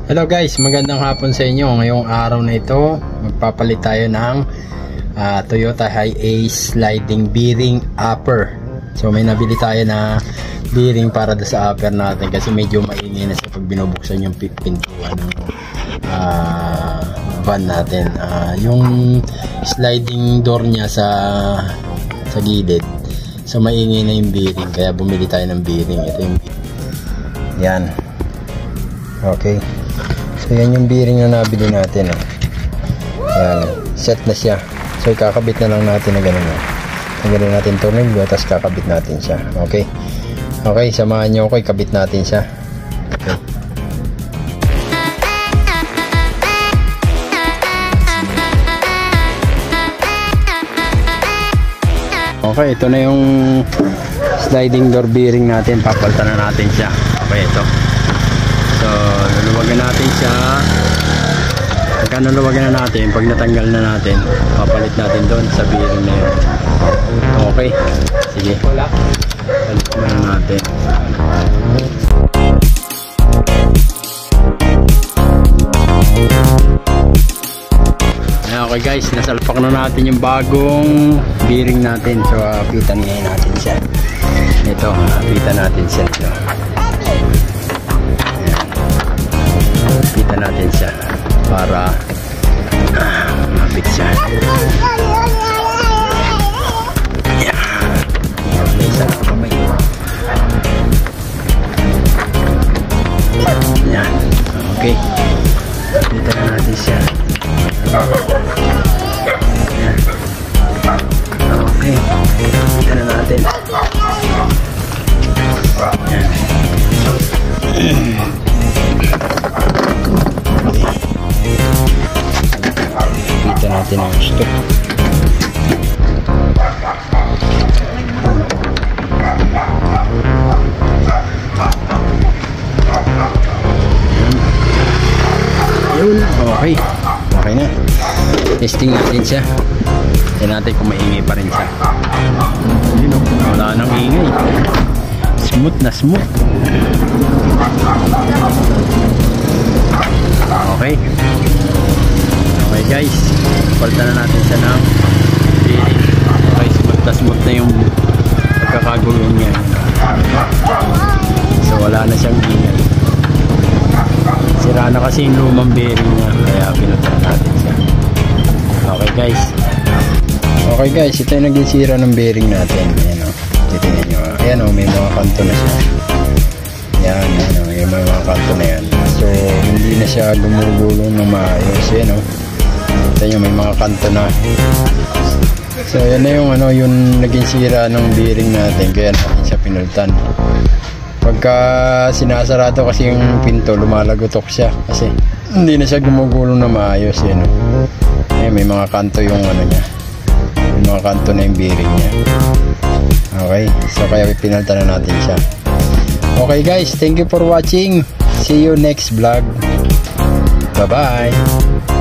Hello guys, magandang hapon sa inyo. Ngayong araw na ito, magpapalit tayo ng Toyota Hi-Ace sliding bearing upper. So may nabili tayo na bearing para sa upper natin kasi medyo maingay na sa pag binubuksan yung pintuan ng van natin. Yung sliding door niya sa gilid. So maingay na yung bearing kaya bumili tayo ng bearing. Ito yung yan. Okay. So yan yung bearing na nabili natin. Yan, set na siya. So kakabit na lang natin na gano'n. Tanggalin natin tornilyo tapos kakabit natin siya. Okay. Okay, samahan nyo ako, ikabit natin siya. Okay. Okay, ito na yung sliding door bearing natin. Papalitan na natin siya. Okay, ito. So, luluwagan natin siya. Pagka nuluwagan na natin, pag natanggal na natin, papalit natin doon sa bearing na yun. Okay. Sige. Palit na natin. Okay guys, nasalpak na natin yung bagong bearing natin. So, apitan ngayon natin siya. Ito, apitan natin siya. Ito. Apitan natin siya para mapit siya. Okay, sa kamay. Yan. Okay. Apitan na natin siya. Yan. Okay. Apitan na natin. Yan. Kita natin ang gusto. Yun, okay. Okay na. Testing natin siya. Tignan natin kung maingay pa rin siya. Yun o, wala nang ingay. Smooth na smooth. Okay. Okay guys, palitan na natin siya ng bearing. Okay, smooth na yung pagkakagulong niya. So wala na siyang ingay. Sira na kasi yung lumang bearing niya, kaya pinalitan natin siya. Okay guys. Okay guys, ito yung naging sira ng bearing natin. Ayan o, titingnan nyo. Ayan o, may mga kanto na siya. Yan, ayan o, may mga kanto na yan. So hindi na siya gumugulong na maayos. Ayan o, ito nyo, may mga kanto na. So yan na yung yung naging sira ng bearing natin, kaya natin siya pinalitan. Pagka sinasarado kasi yung pinto, lumalagotok siya kasi hindi na siya gumugulong na maayos. Ayan o, ayan, may mga kanto yung niya, may mga kanto na yung bearing niya. Okay, so kaya pinalitan na natin siya. Okay guys, thank you for watching. See you next vlog. Bye bye.